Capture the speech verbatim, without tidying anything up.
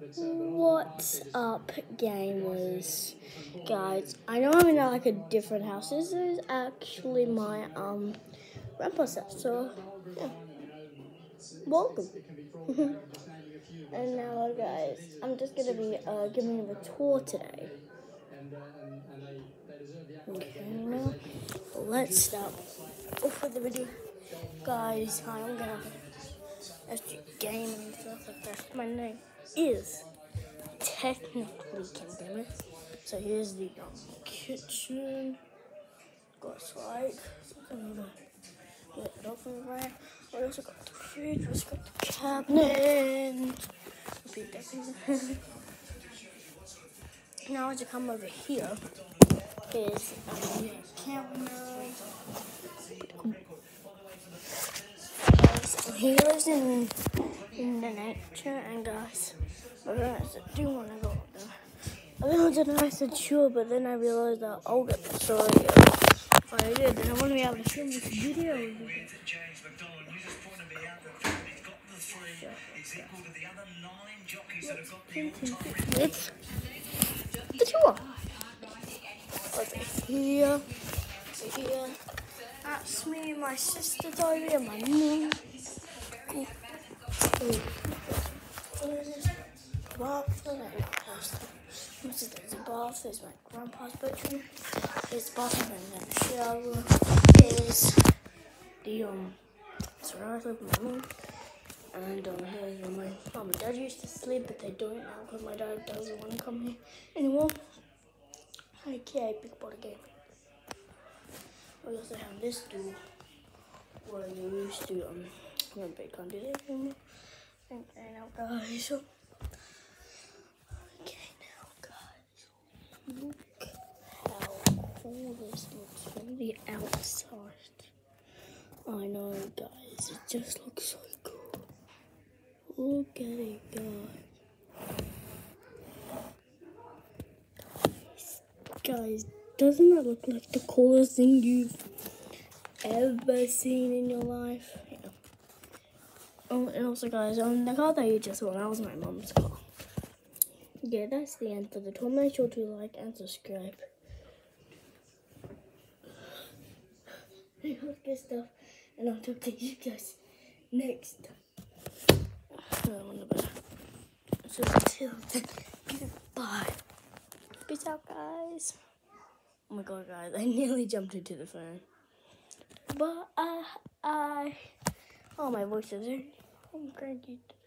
What's up, gamers? Guys, I know I'm in like a different house. This is actually my um grandpa's house, so yeah. Welcome. And now, guys, I'm just gonna be uh, giving you a tour today. Okay, now let's start off with the video. Guys, hi, I'm gonna S G Game and stuff like that. My name is technically Kim. So here's the um, kitchen. Got like something to get it open right. We also got the fridge, we also got the cabinet. Repeat that. Now as you come over here is um, camera. So he lives in in the nature, and guys, I realized I do want to go up there. I realized that I said sure, but then I realized that I'll get the story. If I did, then I want to be able to film this video. It's the tour. Okay, here, here. That's me, my sister's over here, my mum. Cool. Bath, there's a bath, there's my grandpa's bedroom, there's the bathroom and then the shower, there's the um, surround with my mum, and um, here's where my mum and dad used to sleep, but they don't now because my dad doesn't want to come here anymore. Okay, big body game. We also have this door where you used to um, remember you can't do that anymore. And now, guys. Look how cool this looks from the outside. I know, guys, it just looks so cool. Look at it, guys. Guys, doesn't that look like the coolest thing you've ever seen in your life? Yeah. Oh, and also, guys, um, the car that you just saw, that was my mom's car. Yeah, that's the end for the tour. Make sure to like and subscribe. I hope good stuff, and I'll talk to you guys next time. So until then, goodbye. Peace out, guys. Oh my god, guys, I nearly jumped into the phone. But I, I, oh, my voice is, I'm cranky.